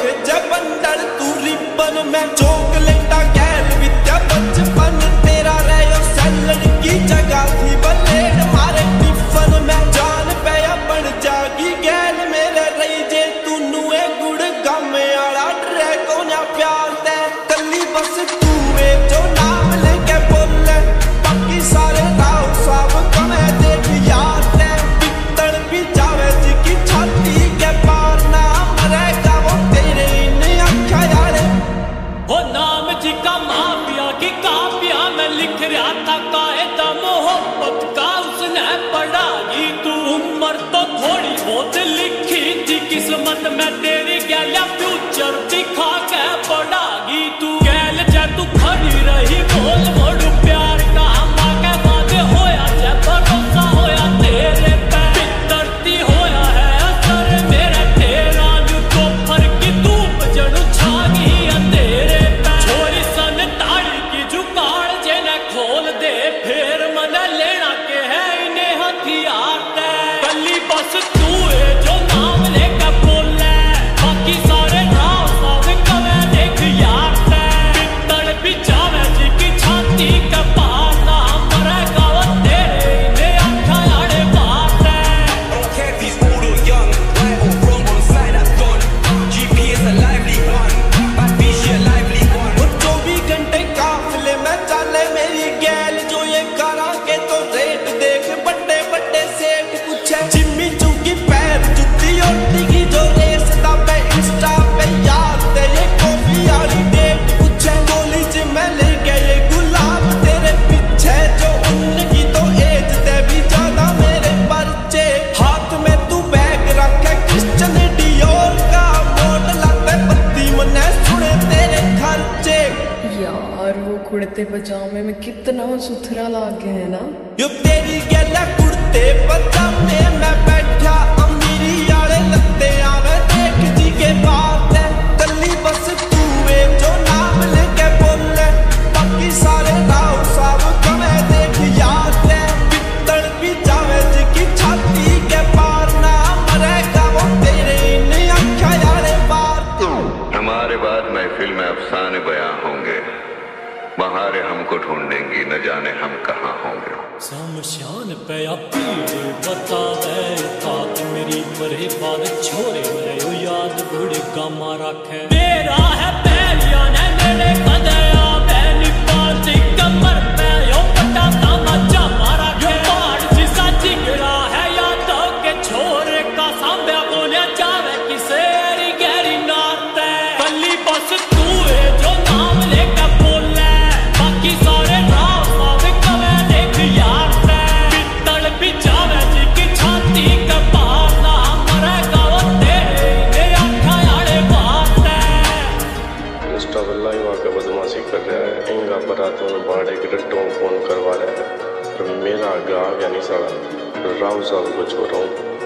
भेजा बंडल तू रिबन में चॉकलेटा गैल विद्या बचपन तेरा रहो सैलड की जगह थी बलेड मारे टिफन में जान पया बन जागी गैल मेरे रही जे तू नुए गुड़ गम आला डरे को ना प्यार दे कली बस तू है जो नाम लेके बोले बाकी सारे राव सब कमे देख यार दे पित्तड़ भी जावे जी की छाती के पार ना मरेगा वो तेरे इन आँखा यारे वो नाम जी का माफिया की काफिया में लिख रहा था कायदा मोहब्बत का उसने पढ़ा ही तू उम्र तो थोड़ी बहुत लिखी थी किस्मत में तेरी गैया फ्यूचर दिखा के पढ़ागी तू गैल जा तू खड़ी रही बोल मोड़ू प्यार का मांगे वादे होया जा भरोसा होया तेरे पे पितरती होया है असर मेरा तेरा जो दोपहर की धूप जड़ू छागी तेरे पे छोरी सन ताड़ी की जुगाड़ जेने खोल दे फिर मन लेना के है इन्हें हथियार दे कली बस तू है जो नाम लेकर बोले बाकी सारे राव सब कवे देख यार दे पित्तड़ भी जावे जी की छाती का पार ना मरेगा वो तेरे इन्हें आँखा यारे बात है Okay, if he's old or young, right or wrong, on side that's done. GP is a lively one, bad bitch a lively one. वो 24 घंटे काफिले में चले मेरी गैल जो ये करा के तो रेट देख बड़े बड़े सेठ पूछे जिम्मी चुकी पैर जुत्ती और डिगी जो रेस दा पे इंस्टा पे याद दे ये कॉफी वाली डेट पूछे कॉलेज में ले गए ये गुलाब तेरे पीछे जो उनकी तो एज दे भी ज्यादा मेरे पर्चे हाथ में तू बैग रखे क्रिश्चियन डियोर का मॉडल आते बत्ती मने सुने तेरे खर्चे यार वो कुर्ते पजामे में कितना सुथरा लागे है ना। यो तेरी गैला कुर्ते पजामे में बैठा अमीरी आले लत्ते आवे देख जी के बात है कली बस तू है जो नाम लेके बोले बाकी सारे राव सब कमे देख याद है पित्तड़ भी जावे जी की छाती के पार ना मरेगा वो तेरे इन आँखा यारे बार हमारे बाद महफिल में अफसाने बयां होंगे बहारें हमको ढूंढेंगी न जाने हम कहाँ होंगे शमशान पे पीड़े बतावे तात मेरी परे बाद छोरे मेरे याद बुढ़े गामा रखे मेरा है पैलिया ने मेरे कदया बैनी पाती कमर पे यो पटा तामा जामा रखे पहाड़ जिसा जिगरा है यादों के छोरे का सांभ्या बोले जावे किसे एरी गहरी नाते कली बस तू है जो नाम लेकर बोले बाकी सारे राव सब कवे देख यार दे पित्तड़ भी जावे जी की छाती का पार ना मरेगा वो तेरे इन्हें आँखा यारे बात है इंस्टा पर लाइव आकर बदमाशी कर रहा है इंगा बरातों में बाड़े के डट्टों फोन करवा रहा है और मेरा आगे आ गया नहीं साला राव साहब को छोड़ रहा हूँ।